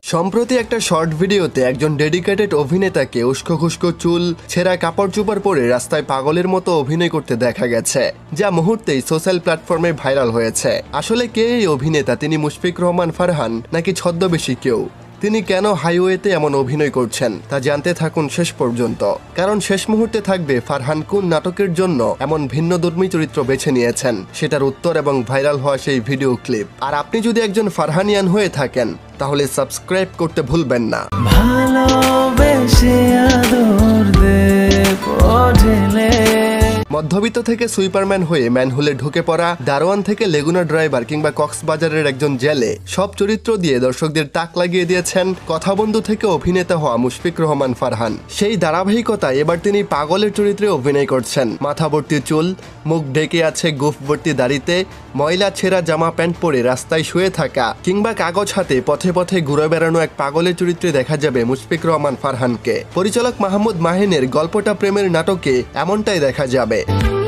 সম্প্রতি একটা শর্ট ভিডিওতে একজন ডেডিকেটেড অভিনেতাকে উস্কো খুস্কো চুল, ছেঁড়া কাপড় চোপড় পরে রাস্তায় পাগলের মতো অভিনয় করতে দেখা গেছে, যা মুহূর্তেই সোশ্যাল প্ল্যাটফর্মে ভাইরাল হয়েছে। আসলে কে এই অভিনেতা? তিনি মুশফিক রহমান ফারহান নাকি ছদ্মবেশী কেউ? তিনি কেন হাইওয়েতে এমন অভিনয় করছেন তা জানতে থাকুন শেষ পর্যন্ত, কারণ শেষ মুহূর্তে থাকবে ফারহান কোন নাটকের জন্য এমন ভিন্নধর্মী চরিত্র বেছে নিয়েছেন সেটার উত্তর এবং ভাইরাল হওয়া সেই ভিডিও ক্লিপ। আর আপনি যদি একজন ফারহানিয়ান হয়ে থাকেন তাহলে সাবস্ক্রাইব করতে ভুলবেন না। মধ্যবিত্ত থেকে সুইপারম্যান হয়ে ম্যানহোলে ঢুকে পড়া, দারোয়ান থেকে লেগুনা ড্রাইভার কিংবা কক্সবাজারের একজন জেলে, সব চরিত্র দিয়ে দর্শকদের তাক লাগিয়ে দিয়েছেন কথাবন্ধু থেকে অভিনেতা হওয়া মুশফিক রহমান ফারহান। সেই ধারাবাহিকতায় এবার তিনি পাগলের চরিত্রে অভিনয় করছেন। মাথা ভর্তি চুল, মুখ ঢেকে আছে গোঁফ ভর্তি দাড়িতে, ময়লা ছেঁড়া জামা প্যান্ট পরে রাস্তায় শুয়ে থাকা কিংবা কাগজ হাতে পথে পথে ঘুরে বেড়ানো এক পাগলের চরিত্রে দেখা যাবে মুশফিক রহমান ফারহানকে। পরিচালক মাহমুদ মাহিনের গল্পটা প্রেমের নাটকে এমনটাই দেখা যাবে।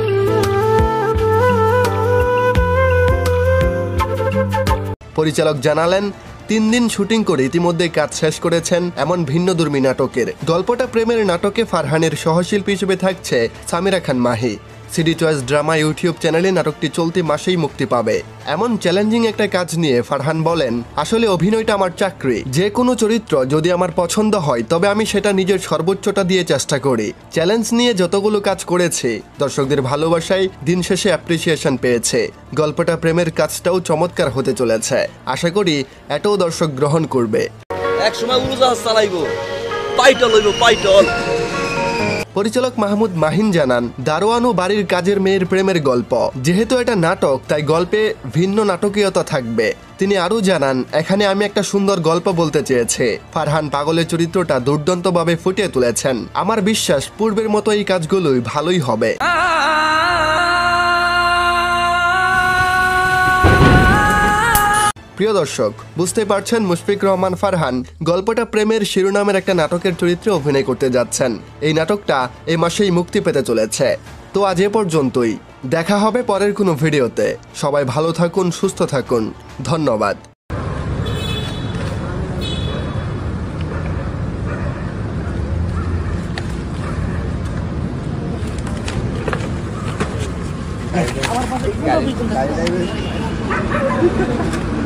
পরিচালক জানালেন, 3 দিন শুটিং করে ইতিমধ্যে কাজ শেষ করেছেন এমন ভিন্নধর্মী নাটকের। গল্পটা প্রেমের নাটকে ফারহানের সহশিল্পী হিসেবে থাকছে Samira Khan Mahi. CD choice drama YouTube চ্যানেলে নাটকটি চলতি মাসেই মুক্তি পাবে। এমন চ্যালেঞ্জিং একটা কাজ নিয়ে ফারহান বলেন, আসলে অভিনয়টা আমার চাকরি। যে কোনো চরিত্র যদি আমার পছন্দ হয় তবে আমি সেটা নিজের সর্বোচ্চটা দিয়ে চেষ্টা করি। চ্যালেঞ্জ নিয়ে যতগুলো কাজ করেছি দর্শকদের ভালোবাসায় দিন শেষে অ্যাপ্রিসিয়েশন পেয়েছে। গল্পটা প্রেমের কাজটাও চমৎকার হতে চলেছে। আশা করি এটাও দর্শক গ্রহণ করবে। একসময় উড়োজাহাজ চালাইবো, পাইটল হইব পাইটল। পরিচালক মাহমুদ মাহিন জানান, দারোয়ান ও বাড়ির কাজের মেয়ের প্রেমের গল্প, যেহেতু এটা নাটক তাই গল্পে ভিন্ন নাটকীয়তা থাকবে। তিনি আরও জানান, এখানে আমি একটা সুন্দর গল্প বলতে চেয়েছি। ফারহান পাগলের চরিত্রটা দুর্দান্তভাবে ফুটিয়ে তুলেছেন। আমার বিশ্বাস পূর্বের মতো এই কাজগুলোই ভালোই হবে। প্রিয় দর্শক, বুঝতে পারছেন মুশফিক রহমান ফারহান গল্পটা প্রেমের শিরোনামের একটা নাটকের চরিত্রে অভিনয় করতে যাচ্ছেন। এই নাটকটা এই মাসেই মুক্তি পেতে চলেছে। তো আজ এ পর্যন্তই, দেখা হবে পরের কোনো ভিডিওতে। সবাই ভালো থাকুন, সুস্থ থাকুন, ধন্যবাদ। আমার